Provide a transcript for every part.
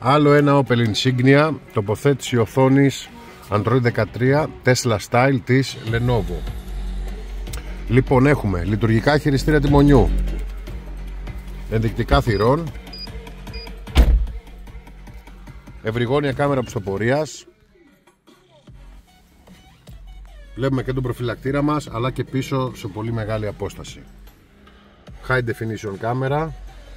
Άλλο ένα Opel Insignia, τοποθέτηση οθόνης Android 13 Tesla Style της Lenovo. Λοιπόν, έχουμε λειτουργικά χειριστήρια τιμονιού, ενδεικτικά θυρών, ευρυγόνια κάμερα πιστοπορίας. Βλέπουμε και τον προφυλακτήρα μας, αλλά και πίσω σε πολύ μεγάλη απόσταση. High definition κάμερα.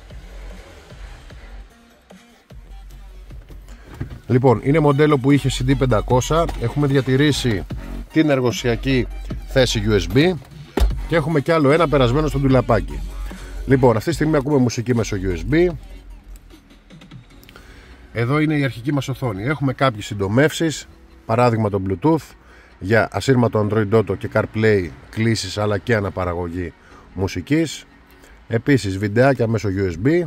Λοιπόν, είναι μοντέλο που είχε CD500. Έχουμε διατηρήσει την εργοσιακή θέση USB και έχουμε κι άλλο ένα περασμένο στο ντουλαπάκι. Λοιπόν, αυτή τη στιγμή ακούμε μουσική μέσω USB. Εδώ είναι η αρχική μας οθόνη. Έχουμε κάποιες συντομεύσεις, παράδειγμα το Bluetooth για ασύρματο Android Auto και CarPlay κλήσεις, αλλά και αναπαραγωγή μουσικής. Επίσης βιντεάκια μέσω USB,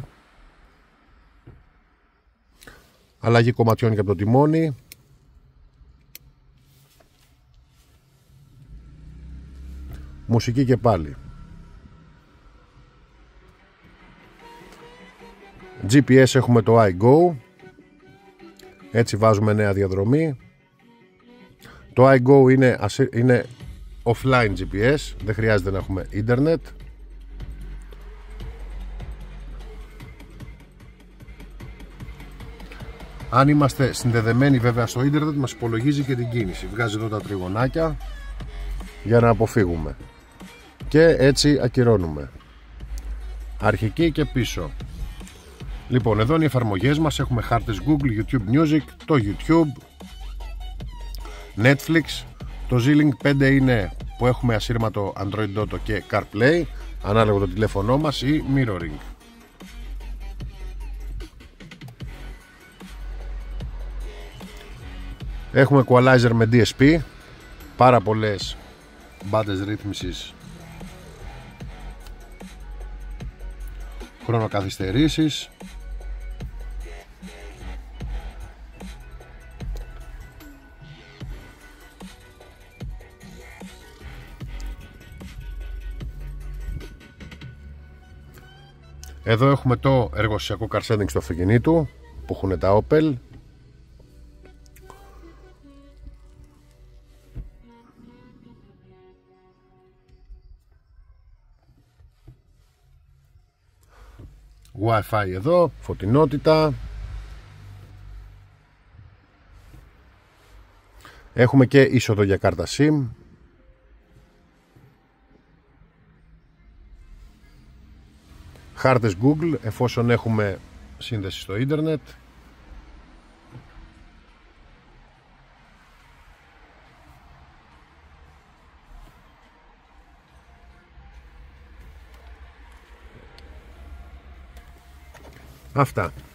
αλλαγή κομματιών και από το τιμόνι, μουσική και πάλι. GPS έχουμε το iGo, έτσι βάζουμε νέα διαδρομή. Το iGo είναι offline GPS, δεν χρειάζεται να έχουμε ίντερνετ. Αν είμαστε συνδεδεμένοι βέβαια στο ίντερνετ, μας υπολογίζει και την κίνηση. Βγάζει εδώ τα τριγωνάκια για να αποφύγουμε. Και έτσι ακυρώνουμε. Αρχική και πίσω. Λοιπόν, εδώ είναι οι εφαρμογές μας. Έχουμε χάρτες Google, YouTube Music, το YouTube, Netflix. Το Z-Link 5 είναι που έχουμε ασύρματο Android Auto και CarPlay, ανάλογα το τηλέφωνό μας, ή Mirroring. Έχουμε equalizer με DSP, πάρα πολλές μπάντες ρύθμισης, χρονοκαθυστερήσεις. Εδώ έχουμε το εργοσιακό car setting του αυτοκινήτου που έχουν τα Opel. Wi-Fi εδώ, φωτεινότητα. Έχουμε και είσοδο για κάρτα SIM. Χάρτες Google εφόσον έχουμε σύνδεση στο ίντερνετ. Αυτά.